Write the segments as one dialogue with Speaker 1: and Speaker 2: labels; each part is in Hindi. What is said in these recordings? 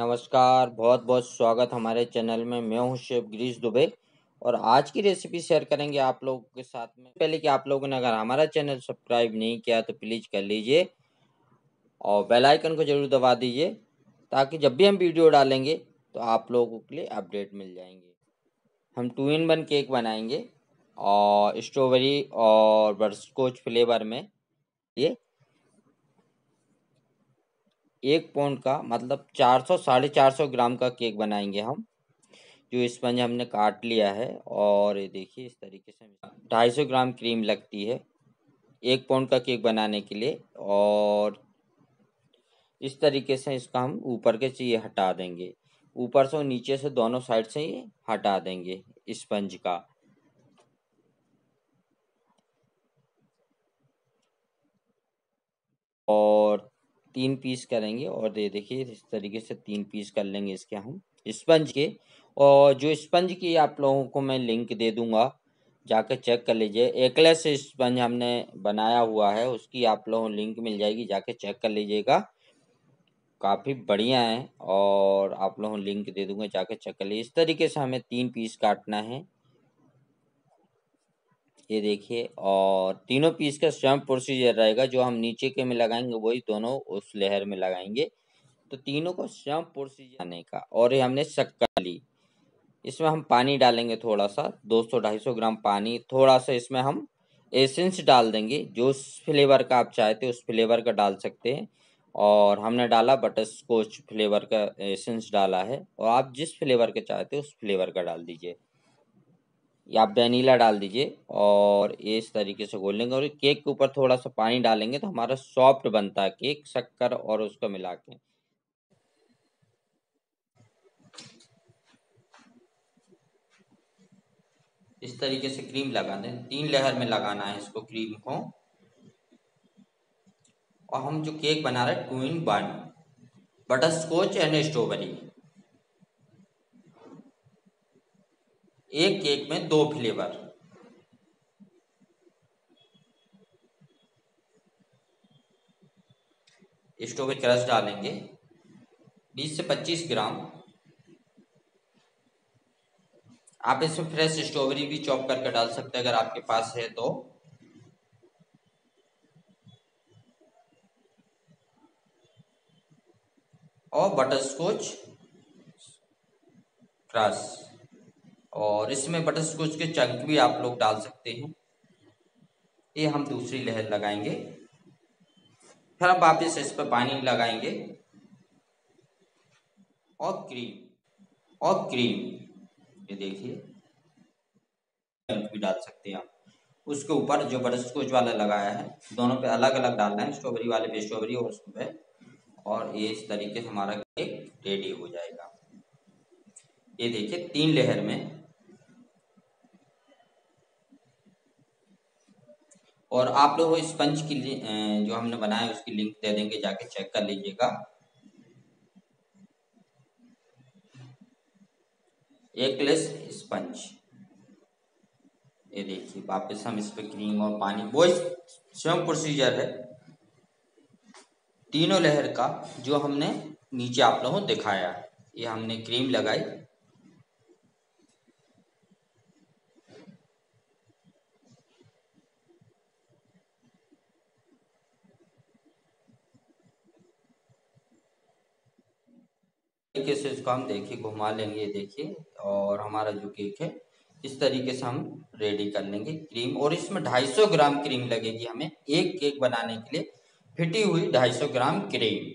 Speaker 1: नमस्कार, बहुत बहुत स्वागत हमारे चैनल में। मैं हूं शेफ गिरीश दुबे और आज की रेसिपी शेयर करेंगे आप लोगों के साथ में। पहले कि आप लोगों ने अगर हमारा चैनल सब्सक्राइब नहीं किया तो प्लीज़ कर लीजिए और बेल आइकन को ज़रूर दबा दीजिए ताकि जब भी हम वीडियो डालेंगे तो आप लोगों के लिए अपडेट मिल जाएंगे। हम 2 in 1 केक बनाएंगे और स्ट्रॉबेरी और बटरस्कॉच फ्लेवर में। ये 1 पाउंड का मतलब 400 साढ़े 400 ग्राम का केक बनाएंगे हम। जो स्पंज हमने काट लिया है और ये देखिए इस तरीके से 250 ग्राम क्रीम लगती है 1 पाउंड का केक बनाने के लिए। और इस तरीके से इसका हम ऊपर के से ये हटा देंगे, ऊपर से और नीचे से दोनों साइड से ये हटा देंगे स्पंज का। और 3 पीस करेंगे और ये देखिए इस तरीके से 3 पीस कर लेंगे इसके हम स्पंज के। और जो स्पंज की आप लोगों को मैं लिंक दे दूंगा, जाकर चेक कर लीजिए। एकलेस स्पंज हमने बनाया हुआ है, उसकी आप लोगों को लिंक मिल जाएगी, जाके चेक कर लीजिएगा, काफ़ी बढ़िया है। और आप लोगों को लिंक दे दूंगा, जाके चेक कर लीजिए। इस तरीके से हमें 3 पीस काटना है, ये देखिए। और तीनों पीस का सेम प्रोसीजर रहेगा, जो हम नीचे के में लगाएंगे वही दोनों उस लेयर में लगाएंगे। तो तीनों को सेम प्रोसीजर आने का। और ये हमने शक्कर ली, इसमें हम पानी डालेंगे थोड़ा सा, 200-250 ग्राम पानी। थोड़ा सा इसमें हम एसेंस डाल देंगे, जो फ्लेवर का आप चाहते हो उस फ्लेवर का डाल सकते हैं। और हमने डाला बटर स्कॉच फ्लेवर का एसेंस डाला है, और आप जिस फ्लेवर के चाहते हो उस फ्लेवर का डाल दीजिए, या आप वेनीला डाल दीजिए। और ये इस तरीके से घोल लेंगे और केक के ऊपर थोड़ा सा पानी डालेंगे तो हमारा सॉफ्ट बनता है केक, शक्कर और उसको मिला के। इस तरीके से क्रीम लगा दें, 3 लेयर में लगाना है इसको क्रीम को। और हम जो केक बना रहे हैं 2 in 1 butter scotch and strawberry, एक केक में 2 फ्लेवर। स्ट्रॉबेरी क्रश डालेंगे 20 से 25 ग्राम। आप इसमें फ्रेश स्ट्रॉबेरी भी चॉप करके डाल सकते हैं अगर आपके पास है तो। और बटर स्कॉच क्रश, और इसमें बटर स्कॉच के चंक भी आप लोग डाल सकते हैं। ये हम दूसरी लेयर लगाएंगे, फिर हम वापस इस पर पानी लगाएंगे और क्रीम ये देखिए चंक भी डाल सकते हैं आप। उसके ऊपर जो बटर स्कॉच वाला लगाया है, दोनों पे अलग अलग डालना है, स्ट्रॉबेरी वाले पे स्ट्रॉबेरी और उसको पे। और ये इस तरीके से हमारा केक रेडी हो जाएगा। ये देखिए 3 लेयर में। और आप लोग स्पंज की जो हमने बनाया उसकी लिंक दे देंगे, जाके चेक कर लीजिएगा। एक ग्लास स्पंज, ये देखिए वापस हम इस पे क्रीम और पानी, वो सेम प्रोसीजर है तीनों लेयर का, जो हमने नीचे आप लोगों को दिखाया है। ये हमने क्रीम लगाई, तरीके से इसको हम देखिए घुमा लेंगे, देखिए। और हमारा जो केक है इस तरीके से हम रेडी कर लेंगे क्रीम। और इसमें 250 ग्राम क्रीम लगेगी हमें एक केक बनाने के लिए, फिटी हुई 250 ग्राम क्रीम।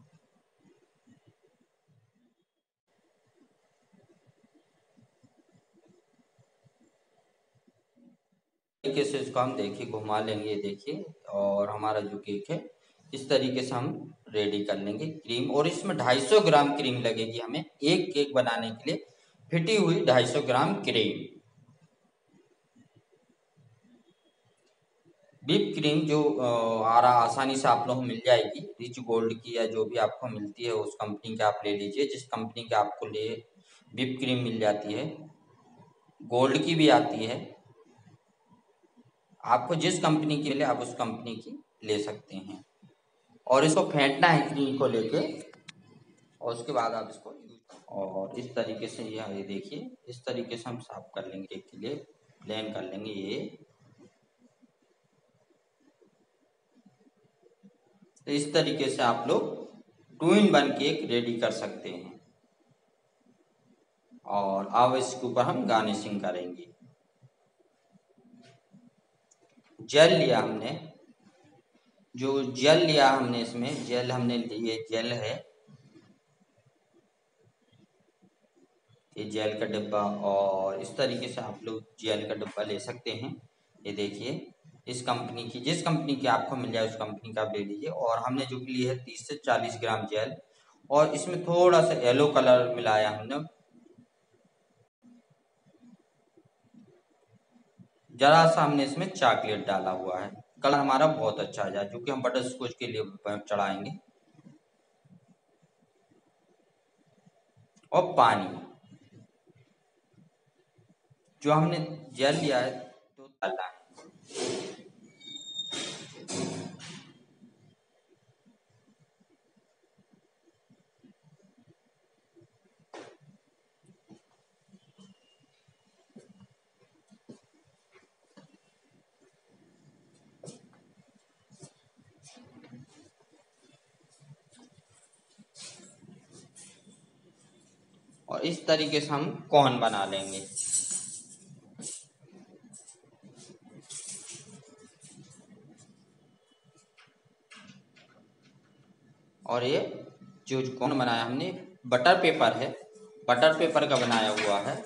Speaker 1: तरीके से इसको हम देखिए घुमा लेंगे, देखिए। और हमारा जो केक है इस तरीके से हम रेडी कर लेंगे क्रीम। और इसमें 250 ग्राम क्रीम लगेगी हमें एक केक बनाने के लिए, फिटी हुई 250 ग्राम क्रीम। व्हिप क्रीम जो आसानी से आप लोगों को मिल जाएगी, रिच गोल्ड की या जो भी आपको मिलती है उस कंपनी के आप ले लीजिए, जिस कंपनी के आपको लिए व्हिप क्रीम मिल जाती है। गोल्ड की भी आती है, आपको जिस कंपनी की मिले आप उस कंपनी की ले सकते हैं। और इसको फेंटना है क्रीम को लेके, और उसके बाद आप इसको और इस तरीके से ये देखिए, इस तरीके से हम साफ कर लेंगे। केक के लिए प्लेन कर लेंगे ये। तो इस तरीके से आप लोग 2-in-1 केक रेडी कर सकते हैं। और अब इसके ऊपर हम गार्निशिंग करेंगे। जेल लिया हमने, जो जेल लिया हमने, इसमें जेल हमने ये जेल है, ये जेल का डिब्बा। और इस तरीके से आप लोग जेल का डिब्बा ले सकते हैं। ये देखिए, इस कंपनी की, जिस कंपनी की आपको मिल जाए उस कंपनी का आप ले लीजिए। और हमने जो ली है 30 से 40 ग्राम जेल, और इसमें थोड़ा सा येलो कलर मिलाया हमने, जरा सा हमने इसमें चॉकलेट डाला हुआ है, कलर हमारा बहुत अच्छा आ जाए, जो कि हम बटर स्कॉच के लिए चढ़ाएंगे। और पानी, जो हमने जेल लिया है तो डालना है। और इस तरीके से हम कोन बना लेंगे। और ये जो कोन बनाया हमने, बटर पेपर है, बटर पेपर का बनाया हुआ है।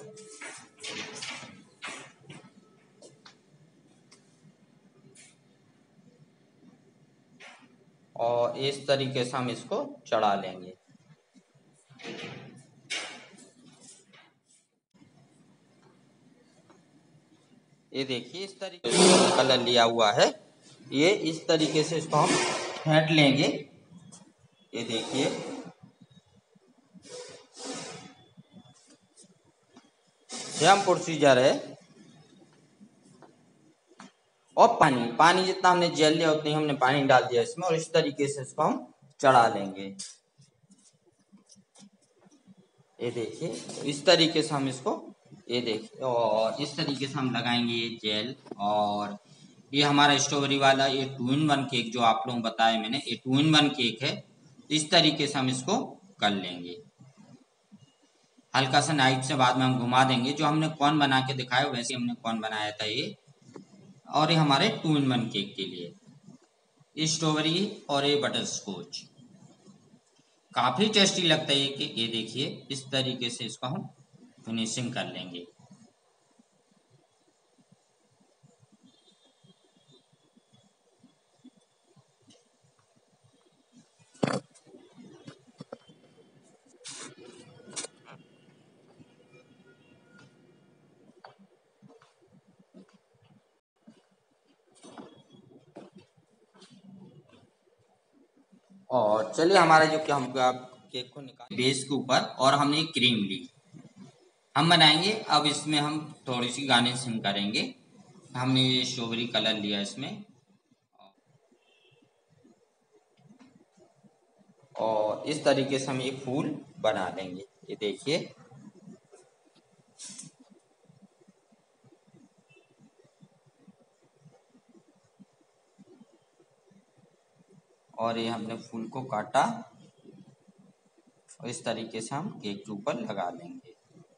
Speaker 1: और इस तरीके से हम इसको चढ़ा लेंगे। ये देखिए, इस तरीके से कलर लिया हुआ है, ये इस तरीके से इसको हम फेंट लेंगे। ये देखिए, सेम प्रोसीजर है। और पानी, पानी जितना हमने जेल लिया उतनी हमने पानी डाल दिया इसमें, और इस तरीके से इसको हम चढ़ा लेंगे। ये देखिए, इस तरीके से हम इसको, ये देखिए, और इस तरीके से हम लगाएंगे ये जेल। और ये हमारा स्ट्रॉबेरी वाला ये 2-in-1 केक जो आप लोगों को बताया मैंने, ये 2-in-1 केक है। इस तरीके से हम इसको कर लेंगे। हल्का सा नाइफ से बाद में हम घुमा देंगे। जो हमने कॉर्न बना के दिखाया वैसे हमने कॉर्न बनाया था ये। और ये हमारे 2-in-1 केक के लिए, ये स्ट्रॉबेरी और ये बटर स्कॉच काफी टेस्टी लगता है ये केक। ये देखिए, इस तरीके से इसको हम फिनिशिंग कर लेंगे। और चलिए, हमारा जो क्या, हम केक को निकाल बेस के ऊपर, और हमने क्रीम ली, हम बनाएंगे। अब इसमें हम थोड़ी सी गार्निशिंग करेंगे। हमने ये स्ट्रॉबेरी कलर लिया इसमें, और इस तरीके से हम एक फूल बना लेंगे। ये देखिए, और ये हमने फूल को काटा, और इस तरीके से हम केक के ऊपर लगा लेंगे।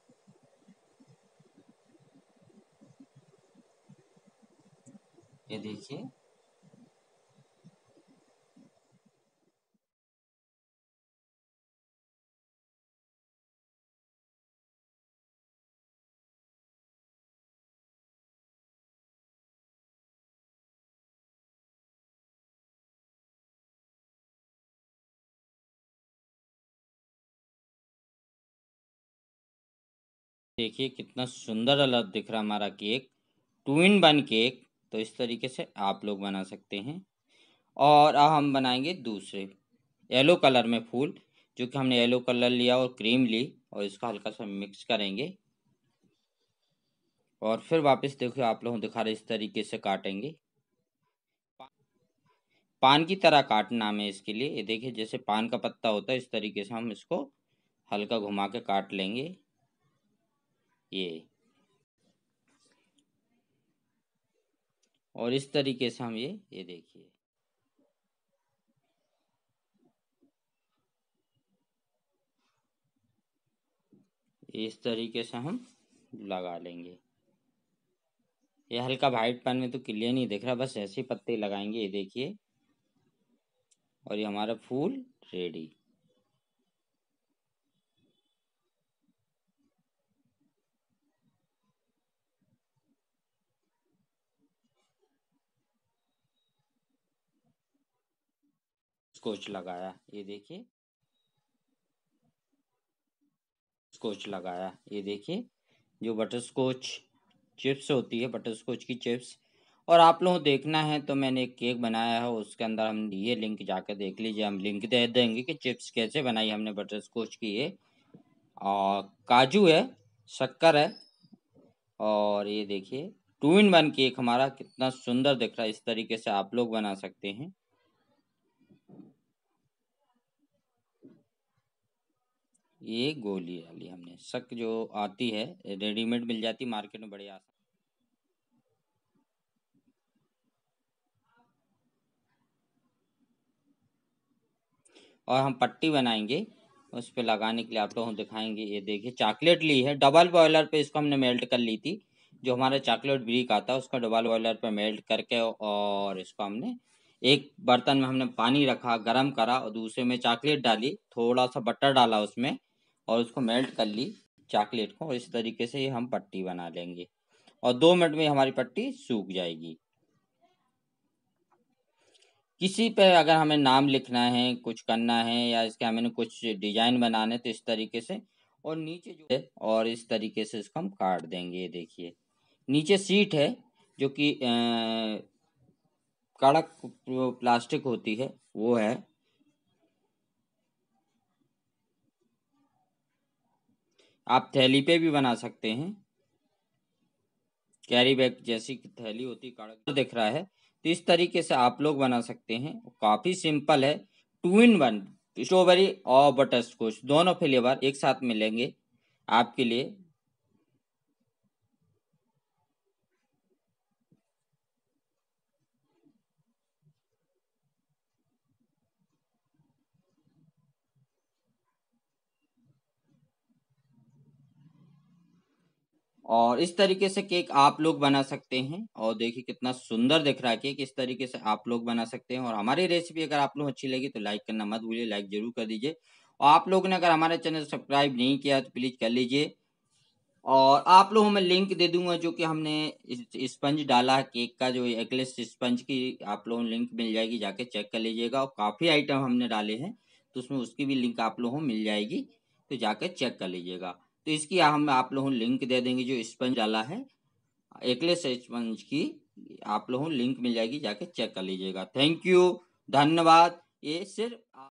Speaker 1: ये देखिए, देखिए कितना सुंदर अलग दिख रहा हमारा केक, 2-in-1 केक। तो इस तरीके से आप लोग बना सकते हैं। और अब हम बनाएंगे दूसरे येलो कलर में फूल, जो कि हमने येलो कलर लिया और क्रीम ली, और इसका हल्का सा मिक्स करेंगे। और फिर वापस देखो, आप लोगों को दिखा रहे, इस तरीके से काटेंगे। पान की तरह काटना हमें इसके लिए। ये देखिए जैसे पान का पत्ता होता है इस तरीके से हम इसको हल्का घुमा के काट लेंगे। ये और इस तरीके से हम ये देखिए इस तरीके से हम लगा लेंगे। ये हल्का वाइट पेन में तो क्लियर नहीं दिख रहा, बस ऐसे पत्ते लगाएंगे। ये देखिए और ये हमारा फूल रेडी। स्कॉच लगाया, ये देखिए स्कॉच लगाया। ये देखिए जो बटर स्कॉच चिप्स होती है, बटर स्कॉच की चिप्स। और आप लोगों को देखना है तो मैंने एक केक बनाया है, उसके अंदर हम ये लिंक जाकर देख लीजिए। हम लिंक दे देंगे कि चिप्स कैसे बनाई हमने बटर स्कॉच की। ये और काजू है, शक्कर है, और ये देखिए 2 in 1 केक हमारा कितना सुंदर दिख रहा है। इस तरीके से आप लोग बना सकते हैं। ये गोली डाली हमने, शक जो आती है रेडीमेड मिल जाती मार्केट में बड़े आसान। और हम पट्टी बनाएंगे उस पे लगाने के लिए, आप लोगों को दिखाएंगे। ये देखिए चॉकलेट ली है, डबल बॉयलर पे इसको हमने मेल्ट कर ली थी। जो हमारा चॉकलेट ब्रिक आता है उसका डबल बॉयलर पे मेल्ट करके, और इसको हमने एक बर्तन में हमने पानी रखा, गरम करा, और दूसरे में चॉकलेट डाली, थोड़ा सा बटर डाला उसमें, और उसको मेल्ट कर ली चॉकलेट को। और इस तरीके से ये हम पट्टी बना लेंगे और 2 मिनट में हमारी पट्टी सूख जाएगी। किसी पे अगर हमें नाम लिखना है, कुछ करना है, या इसके हमें कुछ डिजाइन बनाने, तो इस तरीके से। और नीचे जो है और इस तरीके से इसको हम काट देंगे। ये देखिए नीचे सीट है जो कि कड़क जो प्लास्टिक होती है वो है। आप थैली पे भी बना सकते हैं, कैरी बैग जैसी थैली होती कड़क दिख रहा है, तो इस तरीके से आप लोग बना सकते हैं। काफी सिंपल है। 2 in 1 स्ट्रॉबेरी और बटर स्कॉच दोनों फ्लेवर एक साथ मिलेंगे आपके लिए। और इस तरीके से केक आप लोग बना सकते हैं। और देखिए कितना सुंदर दिख रहा है केक। इस तरीके से आप लोग बना सकते हैं। और हमारी रेसिपी अगर आप लोग अच्छी लगी तो लाइक करना मत भूलिए, लाइक जरूर कर दीजिए। और आप लोगों ने अगर हमारे चैनल सब्सक्राइब नहीं किया तो प्लीज कर लीजिए। और आप लोगों में लिंक दे दूंगा जो कि हमने स्पंज डाला है केक का, जो एक्लेस स्पंज की आप लोगों को लिंक मिल जाएगी, जाके चेक कर लीजिएगा। और काफ़ी आइटम हमने डाले हैं तो उसमें उसकी भी लिंक आप लोगों को मिल जाएगी, तो जाके चेक कर लीजिएगा। तो इसकी हम आप लोगों को लिंक दे देंगे, जो स्पंज डाला है एक्लेस स्पंज की, आप लोगों को लिंक मिल जाएगी, जाके चेक कर लीजिएगा। थैंक यू, धन्यवाद। ये सिर्फ